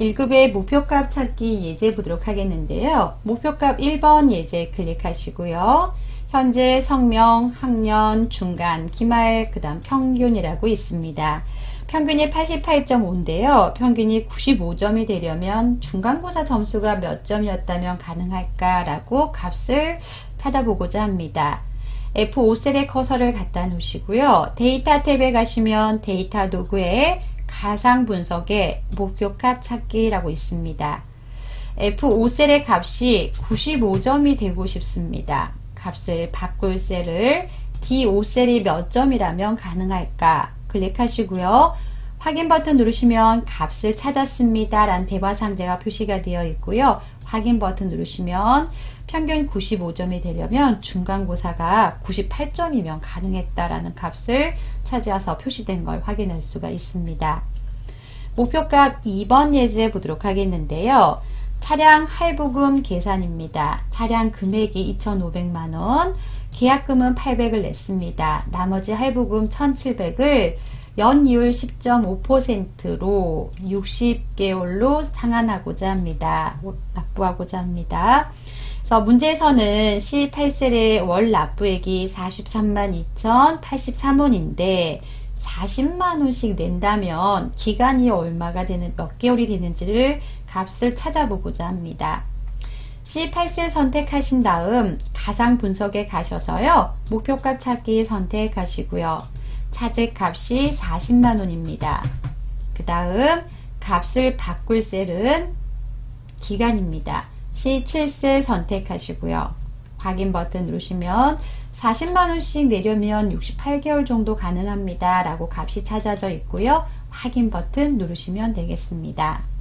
1급의 목표값 찾기 예제 보도록 하겠는데요. 목표값 1번 예제 클릭하시고요. 현재 성명, 학년, 중간, 기말, 그 다음 평균이라고 있습니다. 평균이 88.5인데요. 평균이 95점이 되려면 중간고사 점수가 몇 점이었다면 가능할까 라고 값을 찾아보고자 합니다. F5셀에 커서를 갖다 놓으시고요. 데이터 탭에 가시면 데이터 도구에 가상 분석에 목표값 찾기라고 있습니다. F5셀의 값이 95점이 되고 싶습니다. 값을 바꿀 셀을 D5셀이 몇 점이라면 가능할까 클릭하시고요. 확인 버튼 누르시면 값을 찾았습니다 라는 대화 상자가 표시가 되어 있고요. 확인 버튼 누르시면 평균 95점이 되려면 중간고사가 98점이면 가능했다라는 값을 찾아서 표시된 걸 확인할 수가 있습니다. 목표값 2번 예제 보도록 하겠는데요. 차량 할부금 계산입니다. 차량 금액이 2,500만원, 계약금은 800을 냈습니다. 나머지 할부금 1,700을 연이율 10.5%로 60개월로 상환하고자 합니다. 납부하고자 합니다. 그래서 문제에서는 C8셀의 월 납부액이 43만 2,083원인데 40만원씩 낸다면 기간이 얼마가 되는, 몇 개월이 되는지를 값을 찾아보고자 합니다. C8셀 선택하신 다음 가상 분석에 가셔서요. 목표값 찾기 선택하시고요. 찾을 값이 40만원입니다. 그 다음 값을 바꿀 셀은 기간입니다. C7셀 선택하시고요. 확인 버튼 누르시면 40만원씩 내려면 68개월 정도 가능합니다 라고 값이 찾아져 있고요. 확인 버튼 누르시면 되겠습니다.